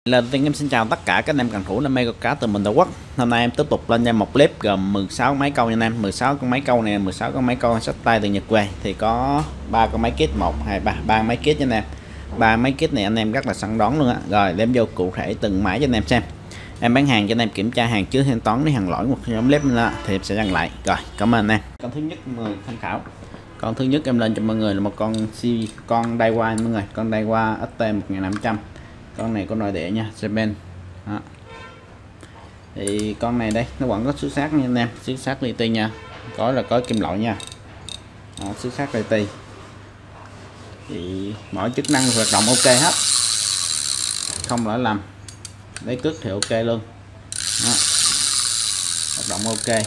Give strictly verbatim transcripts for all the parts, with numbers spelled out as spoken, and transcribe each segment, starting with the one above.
Lần đầu tiên em xin chào tất cả các anh em cần thủ đam mê câu cá từ mình Tổ Quốc. Hôm nay em tiếp tục lên cho một clip gồm mười sáu máy câu nha anh em. mười sáu con máy câu này, mười sáu con máy câu sách tay từ Nhật về thì có ba con máy kit, một hai ba ba máy kit nha anh em. Ba máy kit này anh em rất là sẵn đón luôn á. Rồi đem vô cụ thể từng máy cho anh em xem. Em bán hàng cho anh em kiểm tra hàng trước thanh toán, nếu hàng lỗi một nhóm clip nữa thì em sẽ đăng lại. Rồi, cảm ơn anh em. Con thứ nhất mười tham khảo. Con thứ nhất em lên cho mọi người là một con si con Daiwa mọi người, con Daiwa ét tê một nghìn năm trăm. Con này có nội địa nha, Japan. Đó. Thì con này đây nó vẫn có xứ sát nha anh em, xứ sát li ti nha, có là có kim loại nha. Đó, xứ sát li ti. Thì mọi chức năng hoạt động ok hết, không lỗi lầm. Lấy cước thì ok luôn. Đó. Hoạt động ok.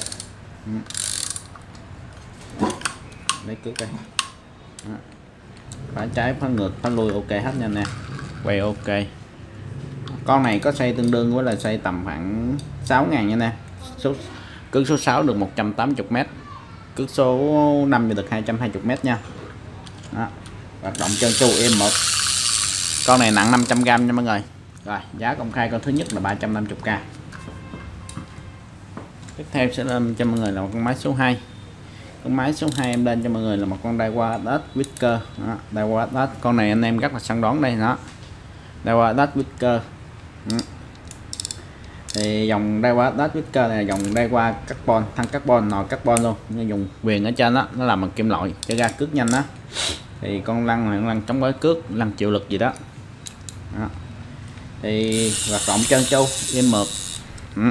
Lấy cước đây. Đó. Phá trái, phá ngược, phá lui ok hết nha anh em. Quay ok. Con này có xây tương đương với là xây tầm khoảng sáu ngàn nha nè. Số cước số sáu được một trăm tám mươi mét, cước số năm được hai trăm hai mươi mét nha. Đó. Hoạt động chân chu em một. Con này nặng năm trăm gam nha mọi người. Rồi, giá công khai con thứ nhất là ba trăm năm mươi k. Tiếp theo sẽ lên cho mọi người là một con máy số hai. Con máy số hai em lên cho mọi người là một con Daiwa ét Whisker. Đó, Daiwa ét. Con này anh em rất là săn đón đây đó. Daiwa ét Whisker. Ừ. Thì dòng Daiwa ét Whisker này là dòng Daiwa carbon, thân carbon, nồi carbon luôn, nhưng dùng viền ở trên đó nó làm bằng kim loại cho ra cước nhanh đó. Thì con lăn này lăn chống gói cước, lăn chịu lực gì đó. Đó. Thì hoạt động trơn tru êm mượt. Ừ.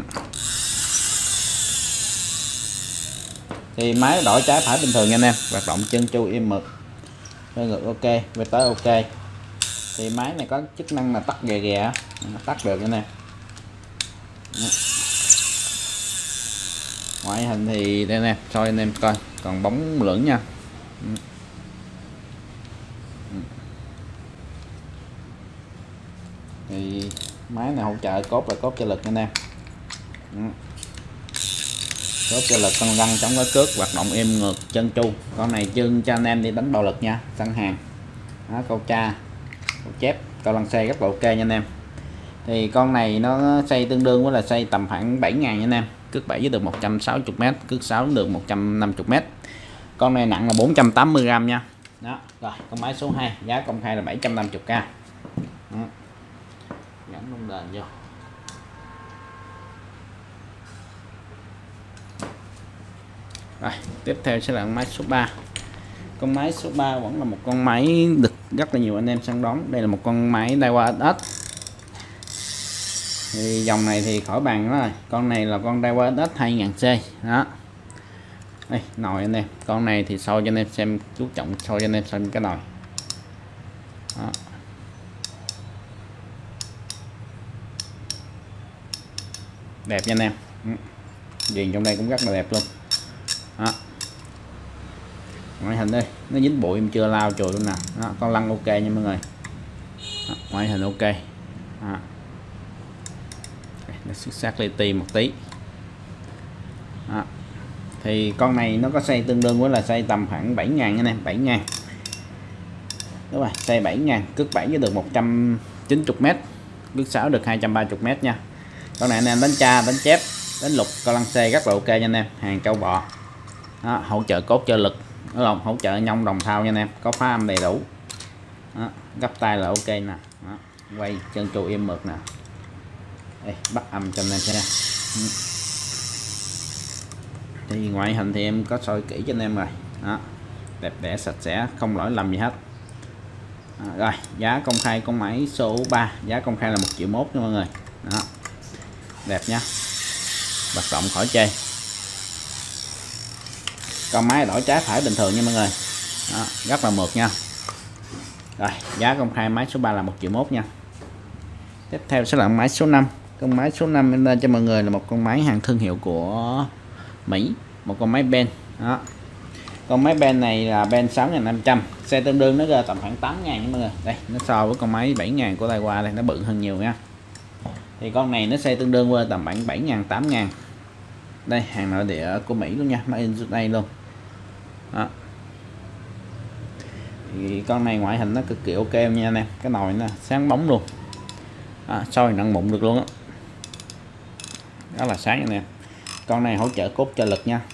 Thì máy đổi trái phải bình thường nha anh em, hoạt động trơn tru êm mượt, hơi ngược ok, về tới ok. Thì máy này có chức năng là tắt ghè ghè, tắt được nha nè. Ngoại hình thì đây nè, soi anh em coi, còn bóng lưỡng nha. Thì máy này hỗ trợ cốt là cốt cho lực nha nè. Cốt cho lực, con lăn chống gói cước, hoạt động êm ngược chân chu. Con này chân cho anh em đi đánh bạo lực nha, săn hàng. Đó, câu tra, câu chép, câu lăn xe rất là ok nha anh em. Thì con này nó xây tương đương với là xây tầm khoảng bảy ngàn nha anh em. Cước bảy được một trăm sáu mươi mét, cước sáu được một trăm năm mươi mét. Con này nặng là bốn trăm tám mươi gam nha. Đó, rồi con máy số hai, giá công khai là bảy trăm năm mươi k. Đó. Gắn lông đền vô. Rồi, tiếp theo sẽ là con máy số ba. Con máy số ba vẫn là một con máy được rất là nhiều anh em săn đón. Đây là một con máy Daiwa ét. Thì dòng này thì khỏi bàn đó rồi. Con này là con Daiwa ét hai nghìn C. Đó. Đây, nồi anh em. Con này thì soi cho anh em xem, chú trọng soi cho anh em xem cái nồi. Đó. Đẹp nha anh em. Viền trong đây cũng rất là đẹp luôn. Đó. Ngoại hình đây, nó dính bụi em chưa lau chùi luôn nè. Đó, con lăn ok nha mọi người. Đó, ngoại hình ok. Đó. Nó xuất sắc li ti một tí. Đó. Thì con này nó có xây tương đương với là xây tầm khoảng bảy ngàn nha em, bảy ngàn. Đúng rồi, xây bảy ngàn, cước bảy được một trăm chín mươi mét, cước sáu được hai trăm ba mươi mét nha. Con này anh em đánh tra, đánh chép, đánh lục, con lăn xe rất là ok nha anh em, hàng trâu bò. Đó, hỗ trợ cốt trợ lực, đúng không? Hỗ trợ nhông đồng thau nha anh em, có phá âm đầy đủ. Đó, gấp tay là ok nè. Đó, quay chân trụ im mượt nè. Đây, bắt âm cho anh em xem nè. Thì ngoại hình thì em có soi kỹ cho anh em rồi. Đó, đẹp đẽ sạch sẽ, không lỗi lầm gì hết. Đó, rồi giá công khai con máy số ba, giá công khai là một triệu mốt nha mọi người. Đó, đẹp nhá, hoạt động khỏi chê. Con máy đổi trái phải bình thường nha mọi người. Đó, rất là mượt nha. Rồi giá công khai máy số ba là một triệu mốt nha. Tiếp theo sẽ là máy số năm. Con máy số năm em lên cho mọi người là một con máy hàng thương hiệu của Mỹ, một con máy Ben. Đó. Con máy Ben này là Ben sáu nghìn năm trăm, xe tương đương nó ra tầm khoảng tám ngàn nha mọi người. Đây, nó so với con máy bảy ngàn của Daiwa đây, nó bự hơn nhiều nha. Thì con này nó xe tương đương với tầm khoảng bảy ngàn, tám ngàn. Đây, hàng nội địa của Mỹ luôn nha, made in đây luôn. Đó. Thì con này ngoại hình nó cực kỳ ok nha anh em, cái nồi nó sáng bóng luôn. à, soi nặng mụn được luôn á, rất là sáng nè. Con này hỗ trợ cốt trợ lực nha,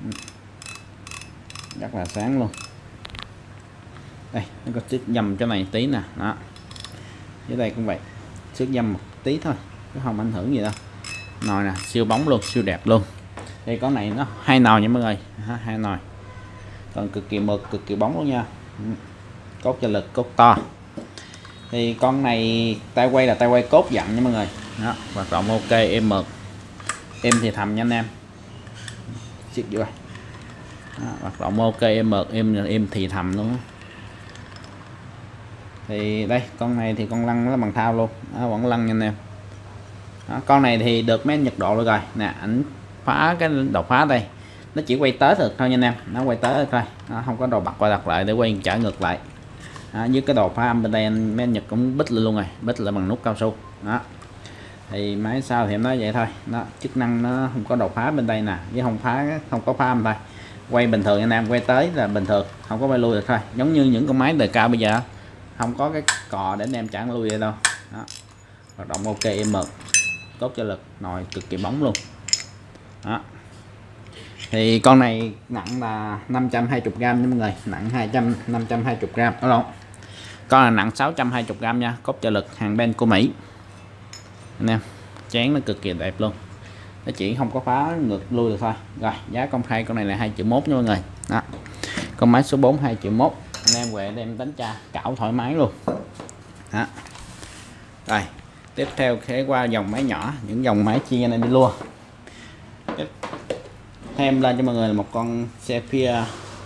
rất là sáng luôn. Đây nó có chiếc dầm cho này tí nè, đó dưới đây cũng vậy, chiếc dầm một tí thôi chứ không ảnh hưởng gì đâu. Nồi nè siêu bóng luôn, siêu đẹp luôn. Đây con này nó hai nồi nha mọi người, hai nồi, còn cực kỳ mượt, cực kỳ bóng luôn nha. Cốt trợ lực, cốt to. Thì con này tay quay là tay quay cốt dặn nha mọi người, đó hoạt động ok, êm mượt, em thì thầm nha anh em. Chiếc vô hoạt động ok, em mượt, em em thì thầm luôn. Thì đây con này thì con lăn nó bằng thao luôn, đó, vẫn lăn nha anh em. Đó, con này thì được mấy nhiệt độ rồi nè, ảnh phá cái đầu phá đây, nó chỉ quay tới được thôi nha anh em, nó quay tới được thôi, nó không có đồ bật qua đặt lại để quay trả ngược lại. Đó, với cái đồ phá âm bên đây anh mấy nhật cũng bít lên luôn rồi, bít lại bằng nút cao su. Đó thì máy sau thì em nói vậy thôi, đó chức năng nó không có đầu phá bên đây nè, với không phá, không có phá âm đây, quay bình thường anh em, quay tới là bình thường, không có quay lui được thôi, giống như những con máy đời cao bây giờ không có cái cò để anh em trả lui vậy đâu. Đó hoạt động ok, em mượt, cốt trợ lực, nồi cực kỳ bóng luôn. Đó thì con này nặng là năm trăm hai mươi gram nha mọi người, nặng hai trăm năm trăm hai mươi gram đó luôn. Con là nặng sáu trăm hai mươi gram nha, cốt trợ lực hàng ben của Mỹ anh em. Chén nó cực kỳ đẹp luôn, nó chỉ không có phá ngược lui được thôi. Rồi giá công khai con này là hai triệu mốt nha mọi người. Đó con máy số bốn hai triệu mốt, anh em về đem đánh cha cạo thoải mái luôn. Đó rồi tiếp theo sẽ qua dòng máy nhỏ, những dòng máy chia này đi lua. Thêm lên cho mọi người là một con Cephia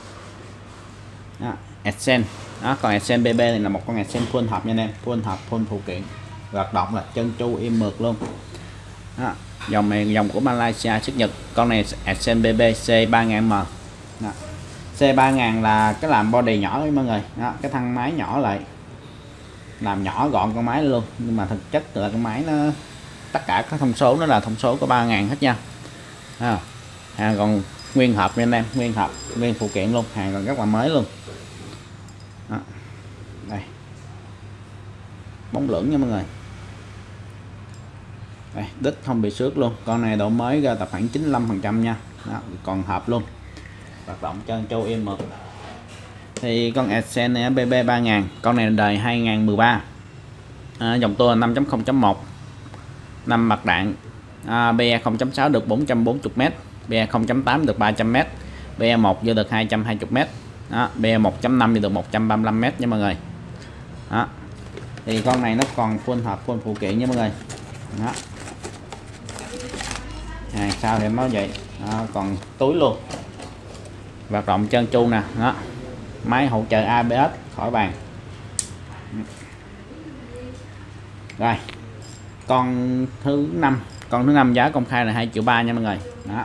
Ascend. Đó còn Ascend bê bê này là một con Ascend full hộp nha anh em, full hộp, full phụ kiện, hoạt động là chân chu im mượt luôn. Đó, dòng này dòng của Malaysia xuất Nhật. Con này Ascend bê bê C ba nghìn M. Đó. C ba nghìn là cái làm body nhỏ đấy mọi người. Đó, cái thân máy nhỏ lại, làm nhỏ gọn con máy luôn, nhưng mà thực chất là con máy nó tất cả các thông số nó là thông số của ba nghìn hết nha. À, hàng còn nguyên hộp nha anh em, nguyên hộp, nguyên phụ kiện luôn, hàng còn rất là mới luôn. Đó. Đây bóng lưỡng nha mọi người, đây đít không bị xước luôn, con này độ mới ra tập khoảng chín mươi lăm phần trăm nha. Đó, còn hộp luôn, hoạt động chân châu im mượt. Thì con Ascend này bê bê ba nghìn, con này đời hai nghìn mười ba, à, dòng tua là năm chấm không chấm một, năm mặt đạn, à, bê e không chấm sáu được bốn trăm bốn mươi mét, bê e không chấm tám được ba trăm mét, bê e một vô được hai trăm hai mươi mét. Đó, bê e một chấm năm đi được một trăm ba mươi lăm mét nha mọi người. Đó thì con này nó còn full hộp, full phụ kiện nha mọi người. Đó hàng sau thì em nói vậy. Đó, còn túi luôn, hoạt động chân chu nè. Đó máy hỗ trợ a bê ét khỏi bàn. Rồi con thứ năm, con thứ năm giá công khai là hai triệu ba nha mọi người. Đó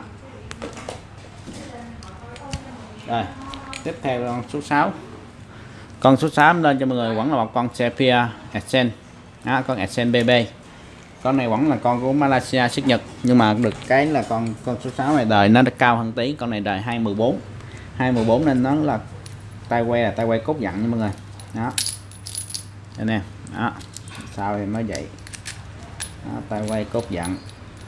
rồi tiếp theo con số sáu, con số sáu lên cho mọi người vẫn là một con Cephia Ascend. Đó, con Ascend bê bê, con này vẫn là con của Malaysia xuất Nhật, nhưng mà được cái là con con số sáu này đời nó đã cao hơn tí, con này đời hai mười bốn, hai mười bốn nên nó là tay quay là tay quay cốt dặn nha mọi người. Đó đây nè, đó sao thì mới vậy. Đó, tay quay cốt dặn.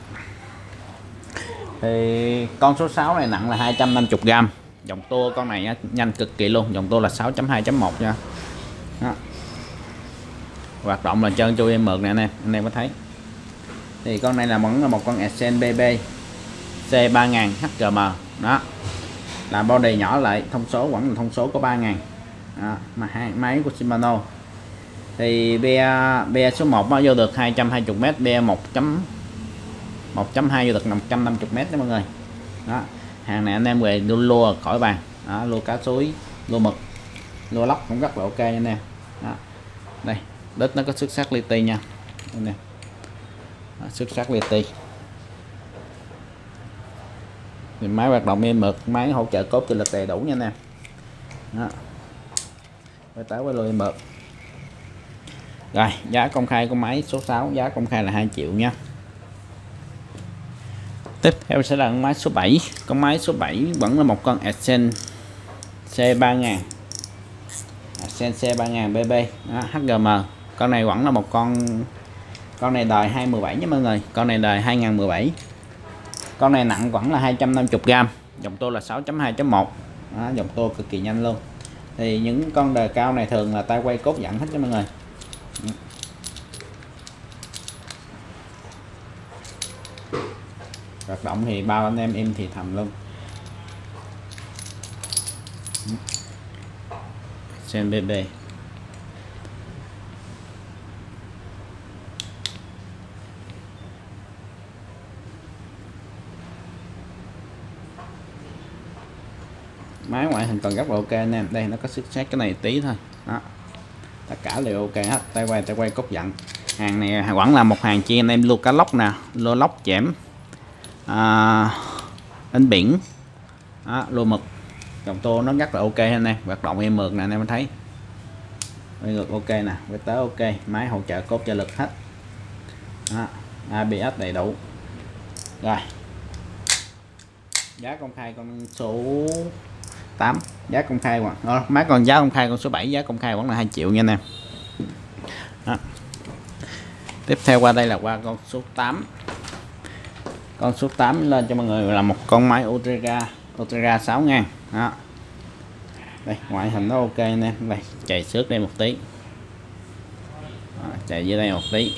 Thì con số sáu này nặng là hai trăm năm mươi gram, dòng tua con này nhanh cực kỳ luôn, dòng tua là sáu chấm hai chấm một nha. Đó. Hoạt động là trơn tru em mượt nè anh em, anh em có thấy. Thì con này là vẫn là một con Ascend bê bê C ba nghìn hát giê em. Đó là body nhỏ lại, thông số vẫn là thông số có ba nghìn. Đó, mà hai máy của Shimano. Thì bê e, bê e số một nó vô được hai trăm hai mươi mét, bê e một chấm hai vô được một trăm năm mươi mét đó mọi người. Đó hàng này anh em về lua, lua khỏi bàn. Đó, lua cá suối, lua mực, lua lóc cũng rất là ok anh em. Đó đây đít nó có xuất sắc li ti nha anh em. Đó, xuất sắc li ti. Thì máy hoạt động êm mượt, máy hỗ trợ cốt trợ lực đầy đủ nha anh em. Đó quay tới quay lui êm mượt. Rồi giá công khai của máy số sáu giá công khai là hai triệu nha. Tiếp theo sẽ là con máy số bảy. Con máy số bảy vẫn là một con Ascend C ba nghìn, Ascend C ba nghìn bê bê. Đó, hát giê em. Con này vẫn là một con Con này đời hai mười bảy nhé mọi người, con này đời hai không một bảy. Con này nặng vẫn là hai trăm năm mươi gram, dòng tua là sáu chấm hai chấm một. Đó, dòng tua cực kỳ nhanh luôn. Thì những con đời cao này thường là tay quay cốt dẫn hết cho mọi người. Hoạt động thì bao anh em em thì thầm luôn. Xem bê bê. Máy ngoại hình còn rất là ok anh em. Đây nó có xước sát cái này tí thôi. Đó. Tất cả đều ok hết. Tay quay tay quay cốt dặn. Hàng này vẫn là một hàng chi anh em luôn cá lóc nè, lô lóc chẻm, à, đánh biển, đó, lô mực. Dòng tô nó rất là ok anh em. Hoạt động em mượt nè anh em thấy. Quay ngược ok nè, quay tới ok, máy hỗ trợ cốt trợ lực hết. Đó. a bê ét đầy đủ. Rồi. Giá công khai con số tám, giá công khai hoặc à, má còn giá công khai con số bảy, giá công khai vẫn là hai triệu nha anh em. Đó. Tiếp theo qua đây là qua con số tám. Con số tám lên cho mọi người là một con máy Ultra Ultra sáu ngàn. Đó. Đây ngoại hình nó ok anh em. Đây chạy xước đây một tí. Đó, chạy dưới đây một tí.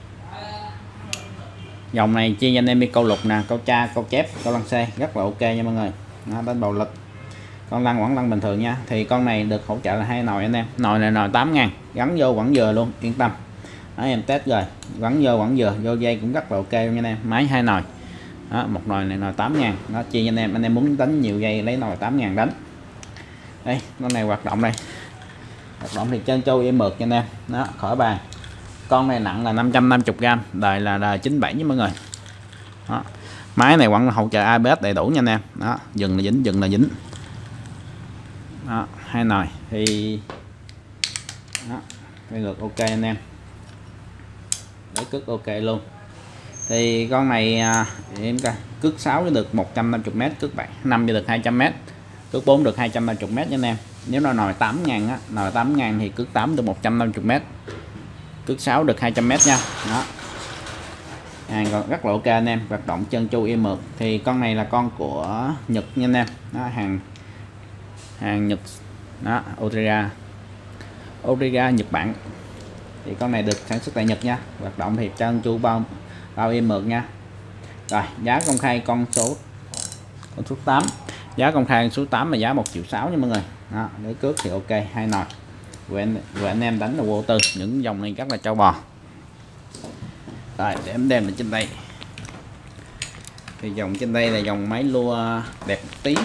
Dòng này chia anh em đi câu lục nè, câu cha, câu chép, câu lăng xe rất là ok nha mọi người. Đó, đánh bầu lực. Con lăng vẫn lăng bình thường nha. Thì con này được hỗ trợ là hai nồi anh em. Nồi này nồi tám ngàn, gắn vô vẫn vừa luôn, yên tâm. Đó, em test rồi, gắn vô vẫn vừa, vô dây cũng rất là ok nha anh em. Máy hai nồi. Đó, một nồi này nồi tám ngàn. Nó chia anh em, anh em muốn đánh nhiều dây lấy nồi tám ngàn đánh. Đây, con này hoạt động đây. Hoạt động thì chân trâu em mượt nha anh em. Đó, khỏi bàn. Con này nặng là năm trăm năm mươi gram, đời là đời chín bảy với mọi người. Đó. Máy này vẫn hỗ trợ a bê ét đầy đủ nha anh em. Đó, dừng là dính, dừng là dính. Đó, hai nồi thì đó, quay ngược ok anh em. Để cước ok luôn. Thì con này thì em coi, cước sáu cho được một trăm năm mươi mét, cước bảy năm cho được hai trăm mét, cước bốn được hai trăm năm mươi mét nha anh em. Nếu nó nồi tám ngàn á, nồi tám ngàn thì cước tám được một trăm năm mươi mét, cước sáu được hai trăm mét nha. Đó. Hàng còn rất là ok anh em, hoạt động chân chu im mượt. Thì con này là con của Nhật nha anh em. Đó, hàng hàng Nhật. Đó, Ultra Ultra Nhật Bản. Thì con này được sản xuất tại Nhật nha. Hoạt động thì chân chu bao bao im mượt nha. Rồi, giá công khai con số con số tám. Giá công khai số tám là giá một triệu sáu nha mọi người. Đó, để cước thì ok, hai nồi. Rồi anh, rồi anh em đánh là vô tư, những dòng này rất là trâu bò. Rồi để em đem lên trên đây. Thì dòng trên đây là dòng máy lua đẹp một tí.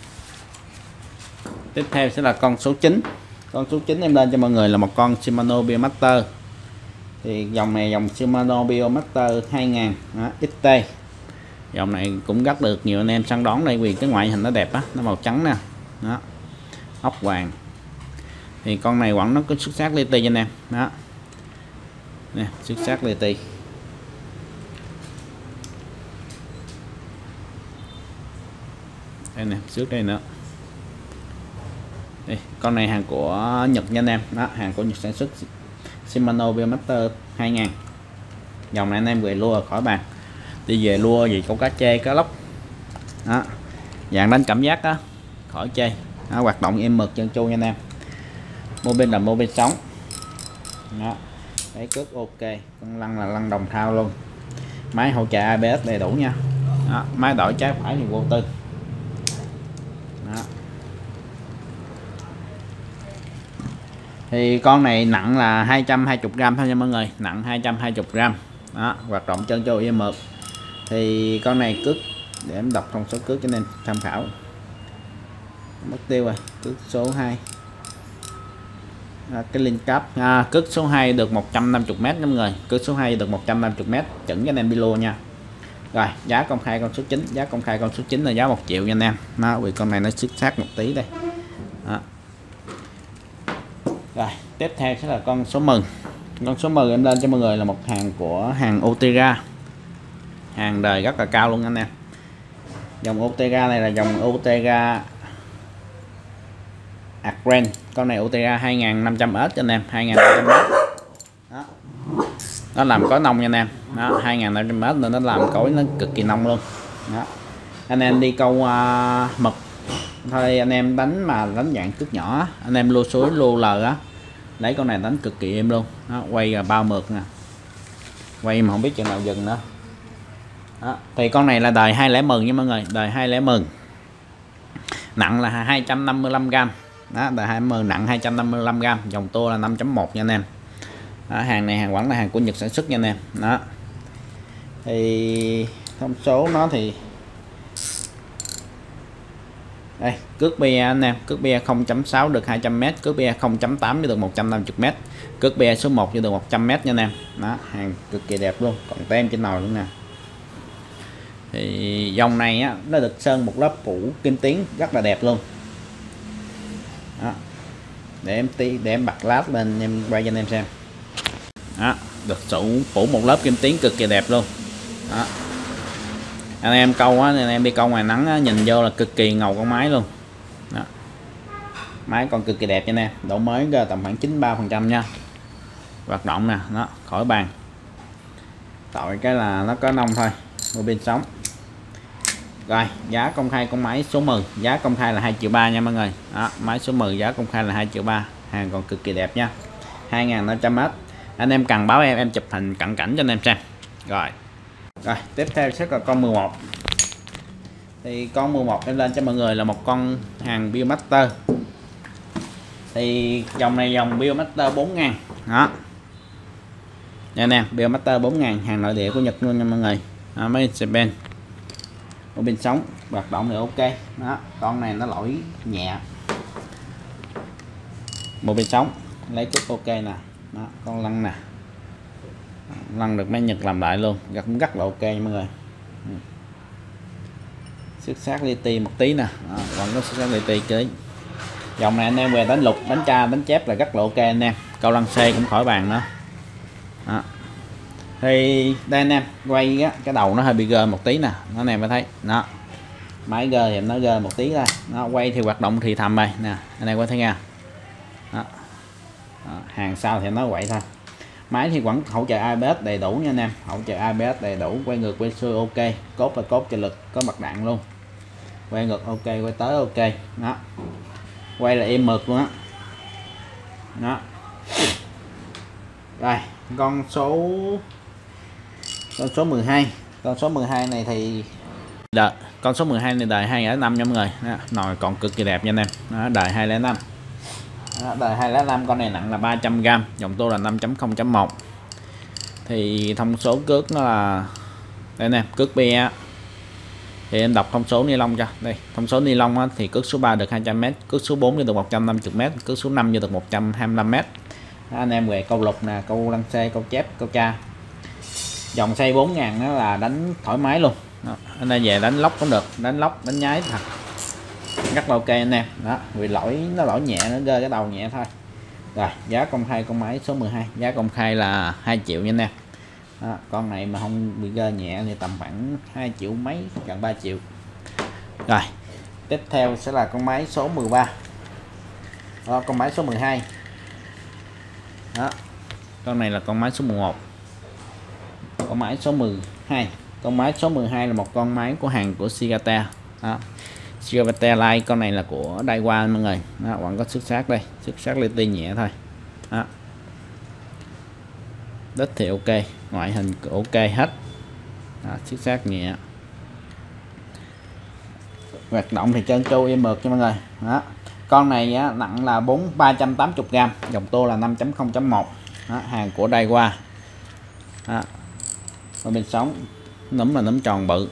Tiếp theo sẽ là con số chín. Con số chín em lên cho mọi người là một con Shimano Biomaster. Thì dòng này dòng Shimano Biomaster hai ngàn đó, ích tê. Dòng này cũng rất được nhiều anh em săn đón đây vì cái ngoại hình nó đẹp á, nó màu trắng nè. Đó. Ốc vàng. Thì con này vẫn nó có xuất sắc li ti cho anh em. Đó. Nè, xuất sắc li ti. Đây nè, trước đây nữa. Đây, con này hàng của Nhật nha anh em. Đó, hàng của Nhật sản xuất Shimano Biomaster hai ngàn. Dòng này anh em về lua khỏi bàn. Đi về lua gì câu cá chê, cá lóc. Đó. Dạng đánh cảm giác đó, khỏi chê. Đó, hoạt động em mực chân chu nha anh em. Mô bên là mô bên sống. Đó. Đấy cước ok, con lăng là lăng đồng thau luôn. Máy hỗ trợ a bê ét đầy đủ nha. Đó. Máy đổi trái phải thì vô tư. Đó. Thì con này nặng là hai trăm hai mươi gram thôi nha mọi người, nặng hai trăm hai mươi gram. Đó, hoạt động chân trâu im mượt. Thì con này cước để em đọc thông số cước cho nên tham khảo. Mất tiêu rồi, cước số hai. À, cái link cấp à, cước số hai được một trăm năm mươi mét nha mọi người, cước số hai được một trăm năm mươi mét, chuẩn cho anh em đi lô nha. Rồi, giá công khai con số chín, giá công khai con số chín là giá một triệu nha anh em. Nó vì con này nó xuất sắc một tí đây. Đó. Rồi, tiếp theo sẽ là con số mười. Con số mười em lên cho mọi người là một hàng của hàng Ultra. Hàng đời rất là cao luôn anh em. Dòng Ultra này là dòng Ultra Adren. Con này Ultra hai nghìn năm trăm ét cho anh em, hai nghìn năm trăm ét. Đó. nó làm cối nông nha anh em. Đó, hai nghìn năm trăm mét nên nó làm cối nó cực kỳ nông luôn. Đó. Anh em đi câu uh, mực thôi, anh em đánh mà đánh dạng cước nhỏ, anh em lô suối lô lờ á, lấy con này đánh cực kỳ êm luôn. Đó, quay là bao mượt nè, quay mà không biết chừng nào dừng nữa. Đó. Thì con này là đời hai không mười nha mọi người, đời hai không mười, nặng là hai trăm năm mươi lăm gam. Đó, đời hai mươi nặng hai trăm năm mươi lăm gam, dòng tua là năm chấm một nha anh em. Đó, hàng này hàng vẫn là hàng của Nhật sản xuất nha anh em. Đó, thì thông số nó thì đây, cước bia anh em, cước bia không chấm sáu được hai trăm mét, cước bia không chấm tám được một trăm năm mươi mét, cước bia số một cho được một trăm mét nha anh em. Đó, hàng cực kỳ đẹp luôn, còn tem trên nồi luôn nè. Thì dòng này á, nó được sơn một lớp phủ kim tuyến rất là đẹp luôn. Đó, để em tí để em bật lát lên em quay cho anh em xem. Đó, được phủ phủ một lớp kim tuyến cực kỳ đẹp luôn. Đó, anh em câu á, anh em đi câu ngoài nắng á, nhìn vô là cực kỳ ngầu con máy luôn. Đó, máy còn cực kỳ đẹp nha anh em, độ mới tầm khoảng chín mươi ba phần trăm nha, hoạt động nè, nó khỏi bàn. Tội cái là nó có nông thôi, mua pin sống. Rồi, giá công khai con máy số mười, giá công khai là hai triệu ba nha mọi người. Đó, máy số mười giá công khai là hai triệu ba, hàng còn cực kỳ đẹp nha, hai nghìn năm trăm mét. Anh em cần báo em em chụp hình cận cảnh cho anh em xem. Rồi, rồi tiếp theo sẽ là con mười một. Thì con mười một em lên cho mọi người là một con hàng Biomaster. Thì dòng này dòng Biomaster bốn ngàn. Đó, nha anh em, Biomaster bốn ngàn, hàng nội địa của Nhật luôn nha mọi người. Đó, mấy Japan, ở bên sống, hoạt động thì ok. Đó, con này nó lỗi nhẹ, một bên sống lấy cúp ok nè. Đó, con lăn nè, lăn được mấy Nhật làm lại luôn, rất rất là ok nha mọi người. Xuất sắc li ti một tí nè. Đó, còn có xuất sắc li ti kế. Dòng này anh em về đánh lục đánh tra đánh chép là rất là ok anh em, câu lăn xe cũng khỏi bàn nữa. Đó, thì đây anh em quay á, cái đầu nó hơi bị gơ một tí nè, nó anh em mới thấy. Đó, máy gơ thì nó gơ một tí thôi, nó quay thì hoạt động thì thầm đây nè, anh em có thấy nha. Đó. Đó, hàng sau thì nó quậy thôi. Máy thì vẫn hỗ trợ a bê ét đầy đủ nha anh em, hỗ trợ a bê ét đầy đủ, quay ngược quay xuôi ok, cốt là cốt trợ lực, có mặt đạn luôn, quay ngược ok, quay tới ok. Đó, quay là êm mượt luôn á. Đó. Đó, rồi con số con số mười hai, con số mười hai này thì đợi, con số mười hai này đời hai không không năm nha mọi người. Đó, nồi còn cực kỳ đẹp nha anh em. Đó, đời hai không không năm. Đó, đời hai không không năm, con này nặng là ba trăm gam, dòng tua là năm chấm không chấm một. Thì thông số cước nó là đây nè, cước bia thì em đọc thông số ni lông cho đây. Thông số ni lông á, thì cước số ba được hai trăm mét, cước số bốn được một trăm năm mươi mét, cước số năm được một trăm hai mươi lăm mét. Đó, anh em về câu lục nè, câu lăng xê, câu chép, câu tra. Dòng xây bốn ngàn nó là đánh thoải mái luôn. Đó, anh em về đánh lóc cũng được, đánh lóc đánh nhái thật rất là ok anh em. Đó, vì lỗi nó lỗi nhẹ, nó rơi cái đầu nhẹ thôi. Rồi, giá công khai con máy số mười hai, giá công khai là hai triệu nha anh em. Đó, con này mà không bị rơi nhẹ thì tầm khoảng hai triệu mấy, gần ba triệu. Rồi, tiếp theo sẽ là con máy số mười ba. Đó, con máy số mười hai. Đó, con này là con máy số mười một. Con máy số mười hai, con máy số mười hai là một con máy của hàng của Sigata. Đó, Sigata Light, con này là của Daiwa mọi người. Đó, vẫn có xuất sắc đây, xuất sắc li ti nhẹ thôi. Đó, đất thì ok, ngoại hình ok hết. Đó, xuất sắc nhẹ, hoạt động thì trơn tru im mượt cho mọi người. Đó, con này á, nặng là bốn ba trăm tám mươi gam, dòng tua là năm chấm không chấm một. Đó, hàng của Daiwa. Đó, ở bên sóng nấm là nấm tròn bự.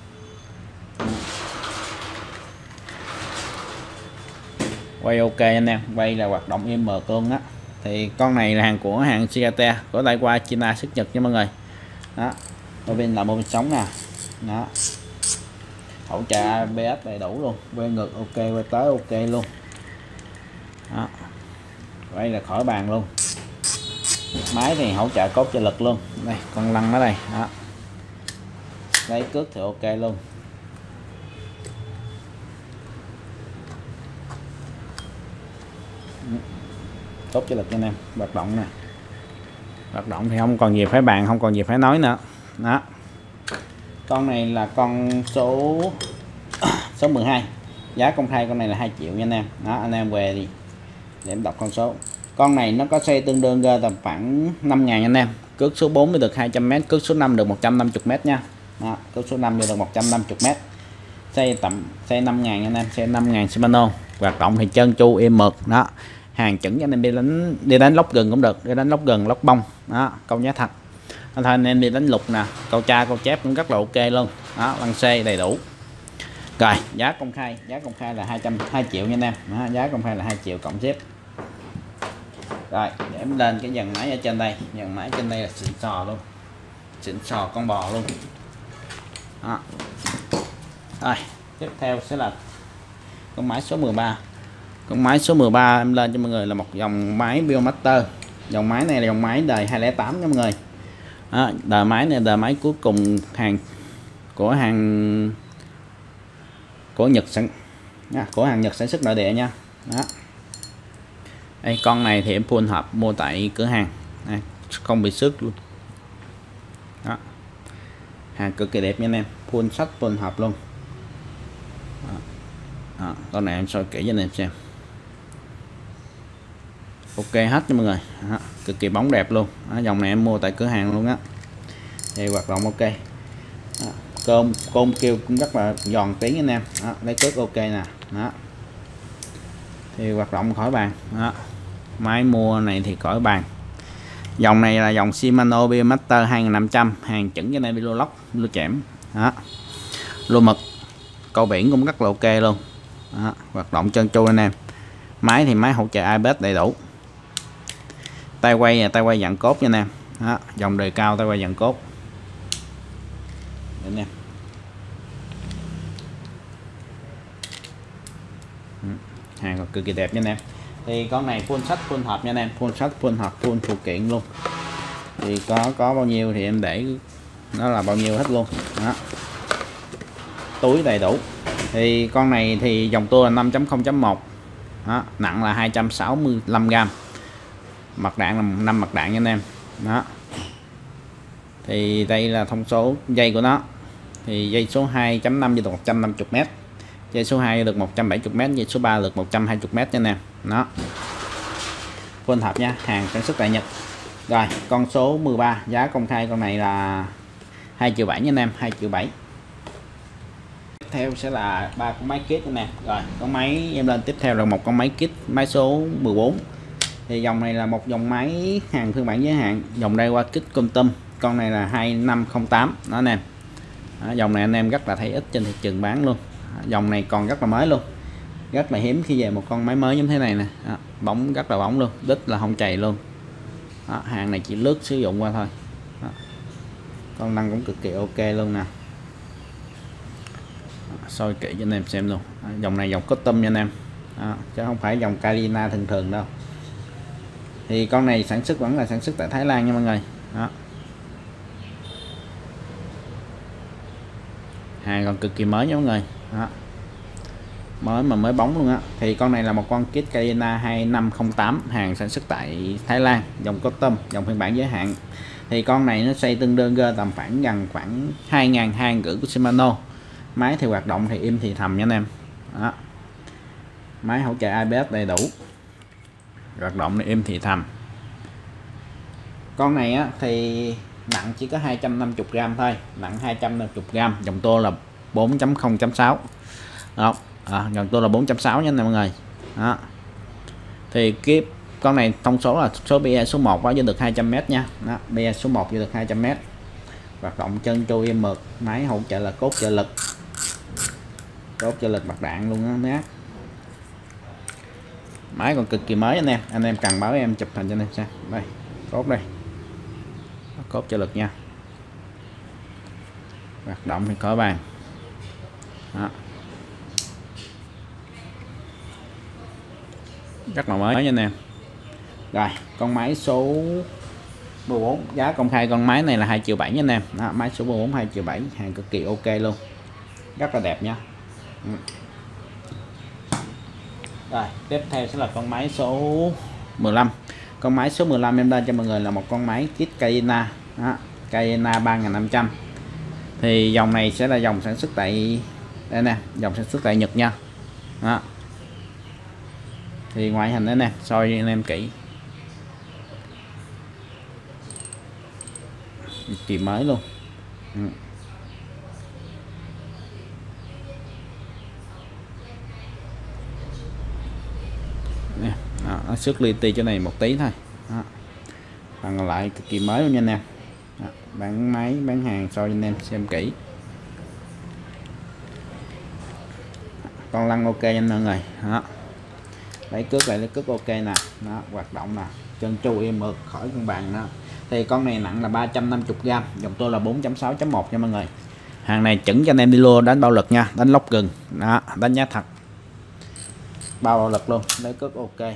Quay ok anh em, quay là hoạt động im mượt luôn á. Thì con này là hàng của hàng Sigata của Daiwa China xuất Nhật nha mọi người. Đó, ở bên là một bên sóng nè. Đó, hỗ trợ a bê ét đầy đủ luôn, quay ngược ok, quay tới ok luôn. Đó, quay là khỏi bàn luôn. Máy thì hỗ trợ cốt trợ lực luôn. Đây, con lăn ở đây. Đó, lấy cước thì ok luôn. Tốt cho lực cho anh em, hoạt động nè. Hoạt động thì không còn gì phải bàn, không còn gì phải nói nữa. Đó, con này là con số số mười hai, giá công khai con này là hai triệu nha anh em. Đó, anh em về đi để em đọc con số. Con này nó có xe tương đương tầm khoảng năm ngàn anh em, cước số bốn mới được hai trăm mét, cước số năm được một trăm năm mươi mét nha. Đó, cước số năm được một trăm năm mươi mét, xe tầm xe năm ngàn anh em, xe năm ngàn Shimano. Hoạt động thì trơn tru êm mượt. Đó, hàng chuẩn cho anh em đi đánh đi đánh lóc gần cũng được, đi đánh lóc gần lóc bông. Đó, câu giá thật thôi anh em đi đánh lục nè, câu tra câu chép cũng rất là ok luôn. Đó, lăng xe đầy đủ. Rồi giá công khai, giá công khai là hai trăm hai triệu nha anh em. Đó, giá công khai là hai triệu cộng xếp. Rồi để em lên cái dàn máy ở trên đây, dàn máy trên đây là xịn sò luôn, xịn sò con bò luôn. Đó. Rồi tiếp theo sẽ là con máy số mười ba. Con máy số mười ba em lên cho mọi người là một dòng máy Biomaster. Dòng máy này là dòng máy đời hai không tám nha mọi người. Đó, đời máy này đời máy cuối cùng hàng của hàng của Nhật sản à, của hàng Nhật sản xuất nội địa nha. Đó, đây con này thì em full hộp mua tại cửa hàng à, không bị xước luôn. Đó, hàng cực kỳ đẹp nha anh em, full sách full hộp luôn. Đó. Đó, con này em soi kỹ cho anh em xem, ok hết cho mọi người. Đó, cực kỳ bóng đẹp luôn. Đó, dòng này em mua tại cửa hàng luôn á, thì hoạt động ok. Đó, cơm côn kêu cũng rất là giòn tiếng anh em. Đó, lấy cước ok nè. Đó, thì hoạt động khỏi bàn. Đó, máy mua này thì khỏi bàn. Dòng này là dòng Shimano Biomaster hai nghìn năm trăm, hàng chuẩn cho nên lô lóc lô chẻm. Đó, lô mực, câu biển cũng rất là ok luôn. Đó, hoạt động trơn tru anh em. Máy thì máy hỗ trợ i pê ét đầy đủ, tay quay là tay quay dạng cốt nha anh em. Đó, dòng đời cao tay quay dạng cốt anh em. Hàng còn cực kỳ đẹp nha anh em. Thì con này full sách full hộp nha anh em, full sách full hộp full phụ kiện luôn. Thì có có bao nhiêu thì em để nó là bao nhiêu hết luôn. Đó, túi đầy đủ. Thì con này thì dòng tua là năm chấm không chấm một. Đó, nặng là hai trăm sáu mươi lăm gam, mặt đạn là năm mặt đạn nha anh em. Đó, thì đây là thông số dây của nó. Thì dây số hai chấm năm được một trăm năm mươi mét, dây số hai được một trăm bảy mươi mét, dây số ba được một trăm hai mươi mét nha anh em. Đó, full hộp nha, hàng sản xuất tại Nhật. Rồi con số mười ba, giá công khai con này là hai triệu bảy nha anh em, hai triệu bảy. Tiếp theo sẽ là ba con máy kit anh em. Rồi con máy em lên tiếp theo là một con máy kit, máy số mười bốn. Thì dòng này là một dòng máy hàng phiên bản giới hạn, dòng đây qua kit Quantum. Con này là hai năm không tám đó anh em. Đó, dòng này anh em rất là thấy ít trên thị trường bán luôn. Đó, dòng này còn rất là mới luôn, rất là hiếm khi về một con máy mới như thế này nè. Đó, bóng rất là bóng luôn, đít là không chày luôn. Đó, hàng này chỉ lướt sử dụng qua thôi. Đó, con năng cũng cực kỳ ok luôn nè. Đó, soi kỹ cho anh em xem luôn. Đó, dòng này dòng custom nha anh em. Đó, chứ không phải dòng Carina thường thường đâu. Thì con này sản xuất vẫn là sản xuất tại Thái Lan nha mọi người. Đó, hàng còn cực kỳ mới nha mọi người. Đó, mới mà mới bóng luôn á. Thì con này là một con kit Carina hai năm không tám, hàng sản xuất tại Thái Lan, dòng custom, dòng phiên bản giới hạn. Thì con này nó xây tương đương tầm khoảng gần khoảng hai ngàn hai rưỡi của Shimano. Máy thì hoạt động thì im thì thầm nha anh em. Đó, máy hỗ trợ i pê ét đầy đủ, hoạt động thì im thì thầm. Con này á thì nặng chỉ có hai trăm năm mươi gam thôi, nặng hai trăm năm mươi gam, dòng tua là bốn chấm không chấm sáu. Đó, à, dòng tua là bốn chấm sáu nha anh em mọi người. Đó, thì kiếp con này thông số là số bê e số một có vô được hai trăm mét nha. Đó, bê e số một vô được hai trăm mét, hoạt động chân trâu em mượt, máy hỗ trợ là cốt trợ lực, cốt trợ lực mặt đạn luôn á mát. Máy còn cực kỳ mới anh em, anh em cần báo em chụp hình cho anh em xem. Đây cốt đây, cốt trợ lực nha, hoạt động thì có bàn. Đó, rất là mới nha anh em. Rồi con máy số mười bốn, giá công khai con máy này là hai triệu bảy nha anh em. Đó, máy số mười bốn hai triệu bảy, hàng cực kỳ ok luôn, rất là đẹp nha. Ừ. Rồi tiếp theo sẽ là con máy số mười lăm. Con máy số mười lăm em lên cho mọi người là một con máy kit Cayena đó, Cayena ba nghìn năm trăm. Thì dòng này sẽ là dòng sản xuất tại đây nè, dòng sản xuất tại Nhật nha. Đó. Thì ngoại hình đó nè, soi anh em kỹ. Kỳ mới luôn. Ừ. Nè, đó, nó xuất li ti chỗ này một tí thôi. Đó. Còn lại cực kỳ mới luôn nha anh em. Đó, bán máy bán hàng soi cho anh em xem kỹ. Con lăn ok nha mọi người. Đó. Lấy cước lại lấy cước ok nè, nó hoạt động nè, chân chu im mượt khỏi con bàn đó. Thì con này nặng là ba trăm năm mươi gam, dòng tôi là bốn chấm sáu chấm một nha mọi người. Hàng này chuẩn cho anh em đi lua đánh bao lực nha, đánh lóc gừng đó, đánh giá thật bao bạo lực luôn. Lấy cước ok.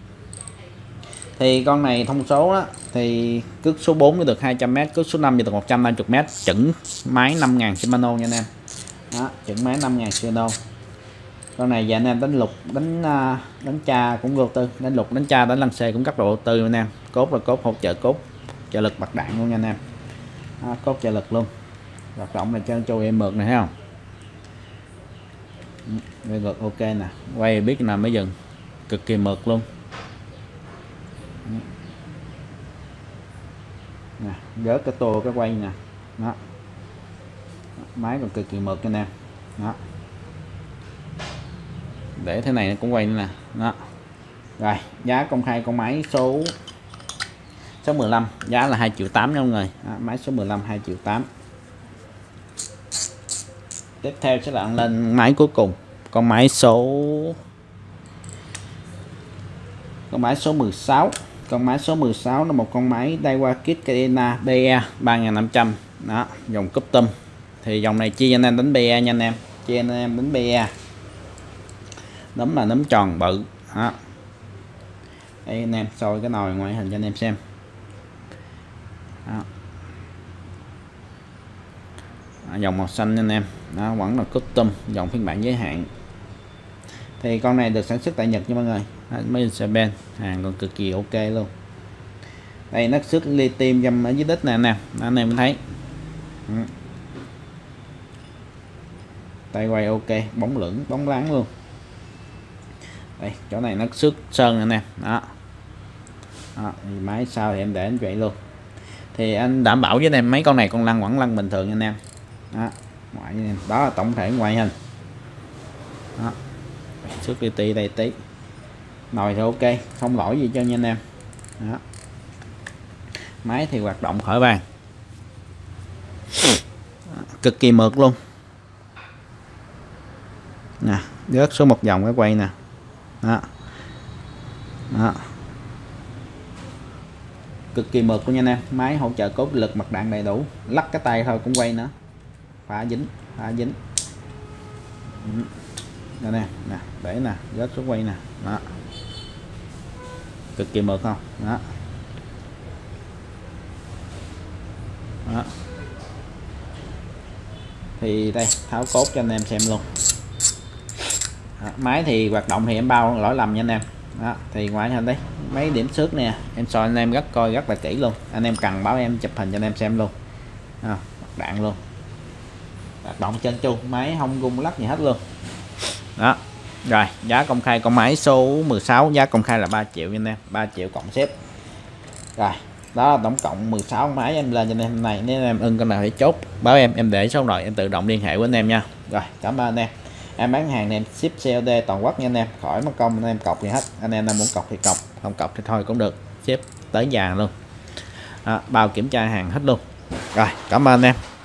Thì con này thông số đó thì cước số bốn mới được hai trăm mét, cước số năm thì được một trăm năm mươi mét, chuẩn máy năm nghìn Shimano nha anh em. Đó, chuẩn máy năm nghìn Shimano. Con này dạ anh em đánh lục đánh đánh cha cũng vô tư, đánh lục đánh cha đánh lăng xê cũng cấp độ vô tư anh em. Cốt là cốt hỗ trợ cốt trợ lực bạc đạn luôn nha anh em. Đó, cốt trợ lực luôn, hoạt động là chân châu em mượt này thấy không, về ngược ok nè, quay biết nào mới dừng, cực kỳ mượt luôn nè, gớt cái tô cái quay nè. Đó, máy còn cực kỳ mượt cho anh em. Đó, để thế này nó cũng quay nữa nè. Đó. Rồi giá công khai con máy số số mười lăm giá là hai triệu tám nha mọi người. Đó, máy số mười lăm hai triệu tám. Tiếp theo sẽ là lên máy cuối cùng, con máy số con máy số mười sáu. Con máy số mười sáu là một con máy Daiwa Kit Cayena bê e ba nghìn năm trăm. Đó, dòng custom. Thì dòng này chia anh em đánh bê e nha anh em, chia anh em đánh bê e. Nấm là nấm tròn bự. Đó. Đây anh em soi cái nồi ngoại hình cho anh em xem. Đó. Đó, dòng màu xanh anh em. Đó, vẫn là custom, dòng phiên bản giới hạn. Thì con này được sản xuất tại Nhật nha mọi người. Made in Japan, hàng còn cực kỳ ok luôn. Đây nó xuất lithium dâm ở dưới đất nè nè, anh em thấy. Ừ. Tay quay ok, bóng lưỡng, bóng láng luôn. Đây, chỗ này nó xuất sơn nè nè. Đó. Đó, thì máy sau thì em để anh vậy luôn. Thì anh đảm bảo với anh em mấy con này con lăn vẫn lăn bình thường nha anh em. Đó, ngoại anh em. Đó là tổng thể ngoại hình. Đó. Xuất li ti đây tí. Nồi thì ok, không lỗi gì cho nha anh em. Đó. Máy thì hoạt động khỏi bàn. Đó, cực kỳ mượt luôn. Nè, rớt số một vòng cái quay nè. Đó. Đó. Cực kỳ mượt luôn nha anh em. Máy hỗ trợ cốt lực mặt đạn đầy đủ, lắc cái tay thôi cũng quay nữa, phá dính phá dính. Đây nè, nè, để nè, rớt số quay nè. Đó, cực kỳ mượt không. Đó. Đó. Thì đây tháo cốt cho anh em xem luôn. Đó, máy thì hoạt động thì em bao lỗi lầm nha anh em. Đó, thì ngoại hình đấy mấy điểm xước nè, em soi anh em rất coi rất là kỹ luôn, anh em cần báo em chụp hình cho anh em xem luôn. À, đạn luôn, hoạt động chân chu, máy không rung lắc gì hết luôn. Đó, rồi giá công khai con máy số mười sáu giá công khai là ba triệu nha anh em, ba triệu cộng xếp. Rồi đó là tổng cộng mười sáu máy em lên cho anh em này. Nếu em ưng con nào thì chốt báo em em để số rồi em tự động liên hệ với anh em nha. Rồi cảm ơn anh em. Em bán hàng em ship xê ô đê toàn quốc nha anh em, khỏi mất công anh em cọc gì hết. Anh em nào muốn cọc thì cọc, không cọc thì thôi cũng được, ship tới nhà luôn. Đó, bao kiểm tra hàng hết luôn. Rồi cảm ơn anh em.